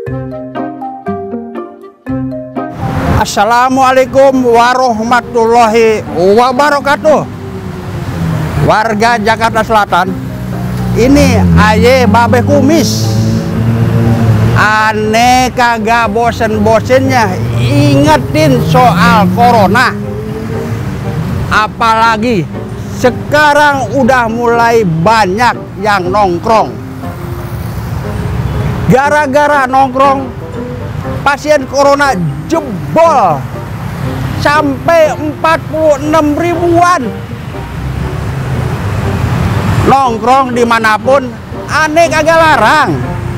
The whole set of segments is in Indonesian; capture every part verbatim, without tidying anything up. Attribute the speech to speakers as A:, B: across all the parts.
A: Assalamualaikum warahmatullahi wabarakatuh. Warga Jakarta Selatan, ini aye babe kumis. Aneh kagak bosen-bosennya ingetin soal corona. Apalagi sekarang udah mulai banyak yang nongkrong. Gara-gara nongkrong, pasien corona jebol sampai empat puluh enam ribuan. Nongkrong dimanapun aneh kagak larang,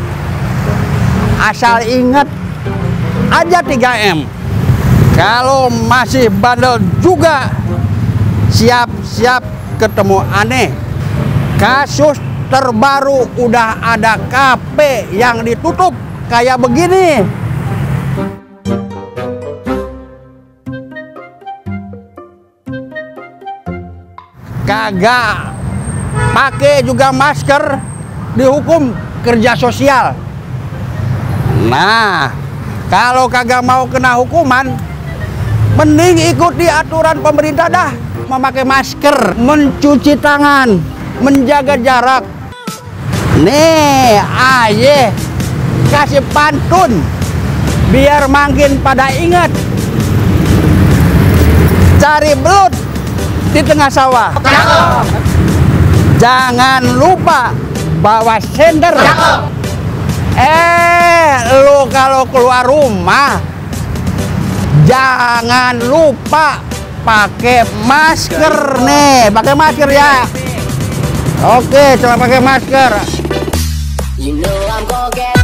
A: asal inget aja tiga M. Kalau masih bandel juga, siap-siap ketemu aneh. Kasus terbaru udah ada kafe yang ditutup kayak begini. Kagak pakai juga masker dihukum kerja sosial. Nah, kalau kagak mau kena hukuman, mending ikuti aturan pemerintah dah. Memakai masker, mencuci tangan, menjaga jarak. Nih, aye kasih pantun biar makin pada ingat. Cari belut di tengah sawah. Cakep. Jangan lupa bawa senter. Cakep. Eh, lu kalau keluar rumah jangan lupa pakai masker nih, pakai masker ya. Oke, coba pakai masker. You know I'm gonna get